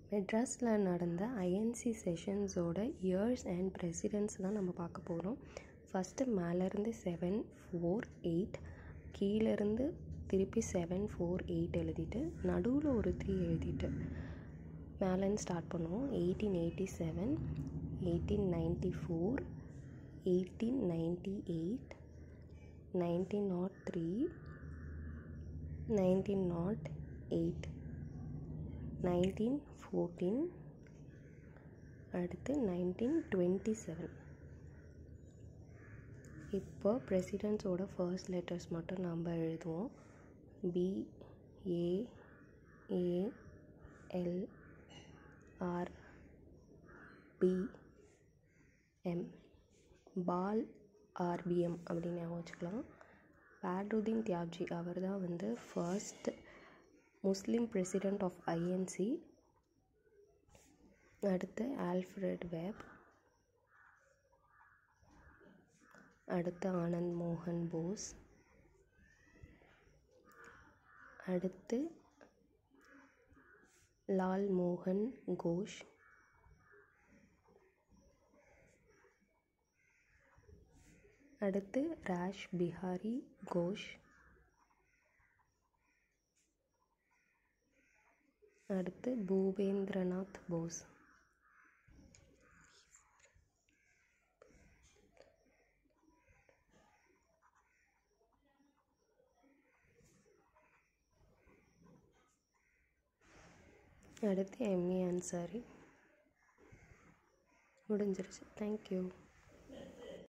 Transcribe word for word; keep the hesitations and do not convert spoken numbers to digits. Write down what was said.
மெட்ராஸில் நடந்த ஐஎன்சி செஷன்ஸோட இயர்ஸ் அண்ட் பிரசிடென்ட்ஸ் தான் நம்ம பார்க்க போகிறோம். ஃபஸ்ட்டு மேலேருந்து செவன் ஃபோர் எயிட் கீழேருந்து திருப்பி செவன் ஃபோர் எயிட் எழுதிட்டு நடுவில் ஒரு த்ரீ எழுதிட்டு மேலேருந்து ஸ்டார்ட் பண்ணுவோம். Eighteen eighty seven eighteen ninety four eighteen ninety eight nineteen nought three nineteen nought eight nineteen fourteen அடுத்து நைன்டீன் டுவெண்ட்டி செவன். இப்போ பிரசிடென்ட்ஸோட ஃபர்ஸ்ட் லெட்டர்ஸ் மட்டும் நம்ம எழுதுவோம். P A A L R P M பால் ஆர்பிஎம் அப்படின்னு ஞாபகம் வச்சுக்கலாம். பேட்ருதீன் தியாப்ஜி அவர் தான் வந்து first Muslim president of INC. அடுத்து ஆல்ஃப்ரெட் வெப், அடுத்து ஆனந்த் மோகன் போஸ், அடுத்து லால் மோகன் கோஷ், அடுத்து ராஷ் பிஹாரி கோஷ், அடுத்து பூபேந்திரநாத் போஸ். அடுத்து எம்ஏ அன்சாரி. முடிஞ்சிருச்சு. தேங்க்யூ.